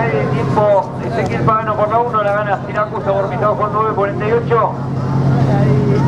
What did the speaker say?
de tiempo, Ezequiel Pagano por la 1, la gana Siracusa, Bormizado con 9.48.